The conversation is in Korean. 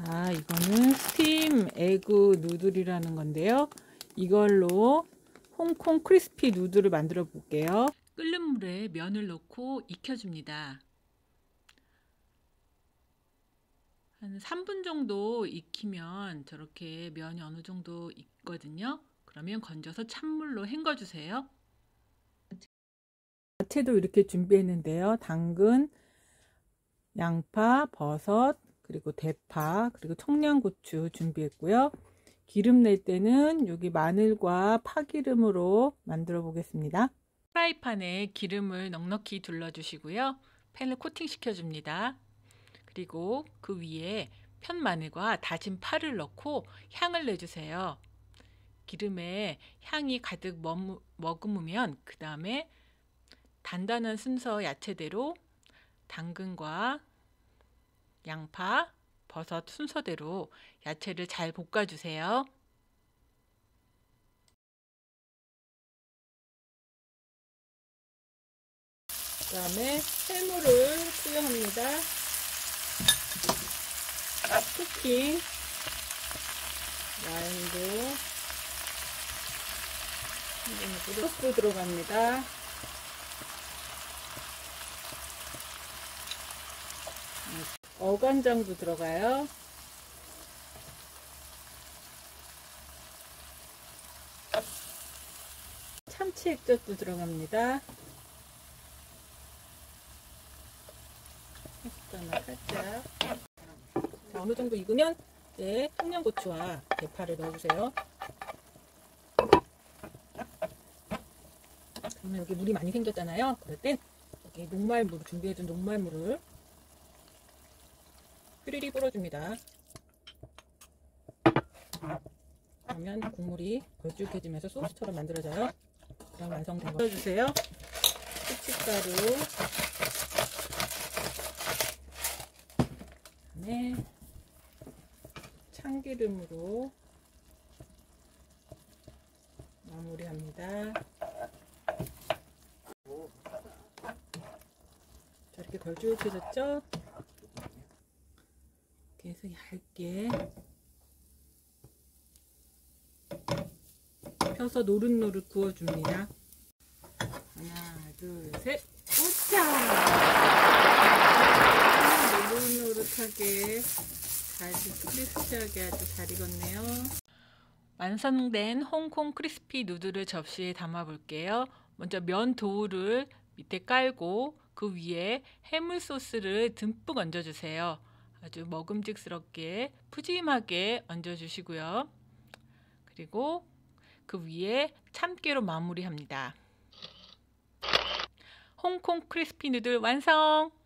자, 이거는 스팀 에그 누들이라는 건데요. 이걸로 홍콩 크리스피 누들을 만들어 볼게요. 끓는 물에 면을 넣고 익혀줍니다. 한 3분 정도 익히면 저렇게 면이 어느 정도 익거든요. 그러면 건져서 찬물로 헹궈주세요. 야채도 이렇게 준비했는데요. 당근, 양파, 버섯, 그리고 대파, 그리고 청양고추 준비했고요. 기름 낼 때는 여기 마늘과 파기름으로 만들어 보겠습니다. 프라이팬에 기름을 넉넉히 둘러주시고요. 팬을 코팅시켜 줍니다. 그리고 그 위에 편 마늘과 다진 파를 넣고 향을 내주세요. 기름에 향이 가득 머금으면 그 다음에 단단한 순서 야채대로 당근과 양파, 버섯 순서대로 야채를 잘 볶아주세요. 그 다음에 해물을 투여합니다. 쿠킹, 라임도 소스 들어갑니다. 어간장도 들어가요. 참치 액젓도 들어갑니다. 살짝. 자, 어느 정도 익으면 이제 청양고추와 대파를 넣어주세요. 그러면 여기 물이 많이 생겼잖아요. 그럴 땐 여기 녹말물 준비해둔 녹말물을 휘리리 뿌려줍니다. 그러면 국물이 걸쭉해지면서 소스처럼 만들어져요. 그럼 완성된 거 넣어주세요. 후춧가루, 그다음에 참기름으로 마무리합니다. 자, 이렇게 걸쭉해졌죠? 이렇게 해서 얇게 펴서 노릇노릇 구워줍니다. 하나, 둘, 셋, 오차! 노릇노릇하게 아주 크리스피하게 아주 잘 익었네요. 완성된 홍콩 크리스피 누들을 접시에 담아 볼게요. 먼저 면 도우를 밑에 깔고 그 위에 해물 소스를 듬뿍 얹어주세요. 아주 먹음직스럽게 푸짐하게 얹어주시고요. 그리고 그 위에 참깨로 마무리합니다. 홍콩 크리스피 누들 완성!